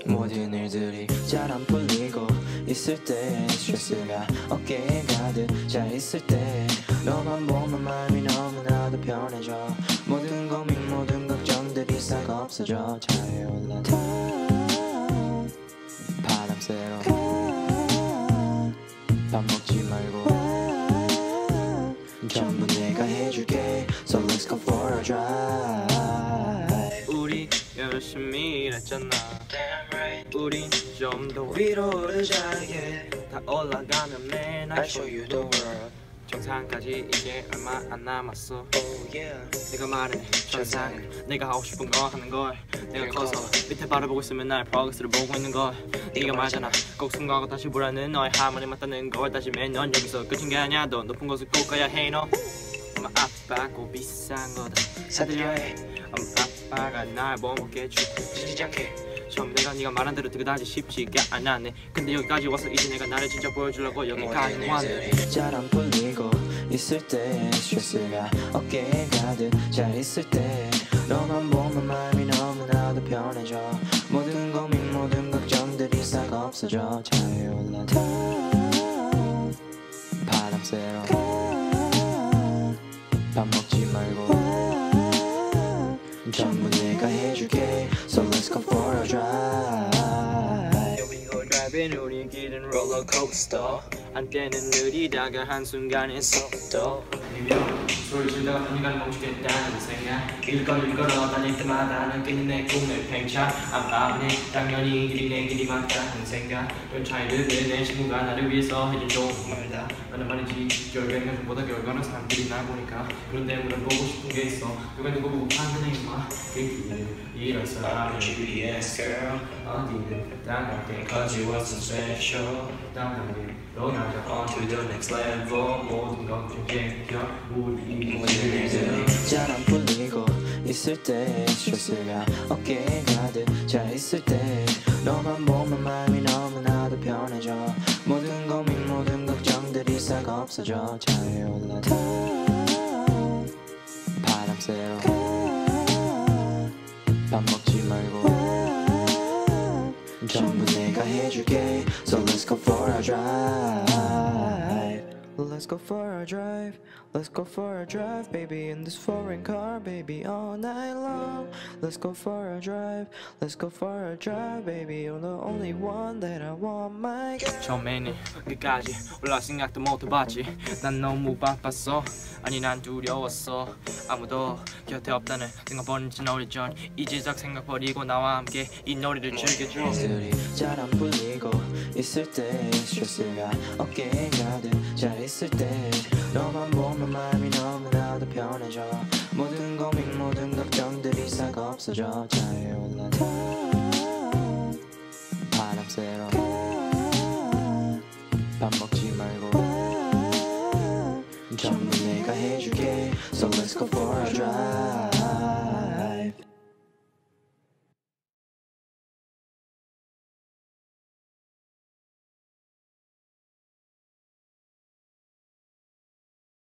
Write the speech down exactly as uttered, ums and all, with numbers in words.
모든 일들이 잘 안 풀리고 있을 때 스트레스가 어깨에 가득 차 있을 때 너만 보면 마음이 너무나도 편해져 모든 고민 모든 걱정들이 싹 없어져 차에올라 바람 쐬러 밥 먹지 말고 전부 내가 해줄게 So let's go for a drive 우리 열심히 일했잖아 Damn right 우린 좀 더 위로 오르자 yeah. 다 올라가면 man I'll show you the world 정상까지 이제 얼마 안 남았어 Oh yeah 내가 말해 정상은 내가 하고 싶은 거 하는 걸 내가 커서 밑에 바라보고 있으면 날 프로그레스를 보고 있는 걸 네가 말잖아 꼭 승부하고 다시 보라는 너의 하모니 맞다는 걸 다시 매년 여기서 끝인 게 아니야 더 높은 곳을 꼭 가야 해 너 엄마 아빠고 비싼 거다 사드려야 해 엄마 아빠가 날 보게 지지 않게 처음 내가 네가 말한 대로 그다지 쉽지가 않았네 근데 여기까지 와서 이제 내가 나를 진짜 보여주려고 여기까지 왔네 잘 안 풀리고 있을 때 스트레스가 어깨에 가득 차 있을 때 너만 보면 마음이 너무나도 편해져 모든 고민 모든 걱정들이 싹 없어져 차에 올라타 바람 쐬러 밥 먹지 말고 전부 내가 해줄게 So let's go for a drive Here we go driving 우리 길은 롤러코스터 한때는 느리다가 한순간에 속도 소리 지르다가 한순간 멈추겠다는 생각 길거리를 걸어 다닐 때마다 느끼는 내 꿈의 팽창 안바보네 당연히 길이 내 길이 맞다는 생각 열차에 내 친구가 나를 위해서 해준 정말다 나는 말이지 결국엔 가족보다 결과는 사람들이 날 보니까 그런데 물어보고 싶은 게 있어 누가 누구 보고 판단해 임마 이런 사람은 지피에스 girl 어디든 나갈 때 Cause you wasn't special 당당히 너 나가 On to the next level 모든 걱정 제껴 우리 모든 일들이 잘 안 풀리고 있을 때 스트레스가 어깨에 가득 차 있을 때 너만 보면 마음이 너무나도 편해져 모든 고민 모든 걱정들이 싹 없어져 차에 올라타 바람 쐬러 밥 먹지 말고 전부 내가 해줄게 So let's go for a drive Let's go for a drive Let's go for a drive Baby in this foreign car Baby all night long Let's go for a drive Let's go for a drive Baby you're the only one that I want my girl 처음에는 끝까지 올라 생각도 못 해봤지 난 너무 바빴어 아니 난 두려웠어 아무도 곁에 없다는 생각 버린 지 오래전 이제작 생각 버리고 나와 함께 이 노래를 즐겨줘 일들이 잘 안 풀리고 있을 때 스트레스가 어깨에 가득 차 있을 때 너만 보면 마음이 너무나도 편해져 모든 고민 모든 걱정들이 싹 없어져 차에 올라타 바람 쐬러 밥 먹지 말고 전부 내가 해줄게 So let's go for a drive